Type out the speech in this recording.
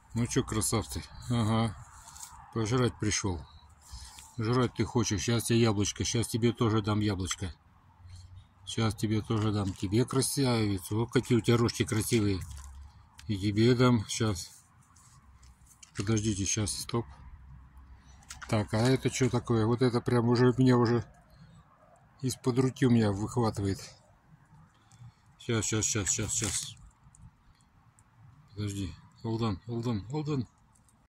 Ну чё, красавцы? Ага. Пожрать пришел. Жрать ты хочешь. Сейчас тебе яблочко. Сейчас тебе тоже дам яблочко. Сейчас тебе тоже дам. Тебе, красавец. Вот какие у тебя рожки красивые. И тебе дам. Сейчас. Подождите, сейчас. Стоп. Так, а это что такое? Вот это прям уже меня уже из-под руки у меня выхватывает. Сейчас. Подожди. Hold on.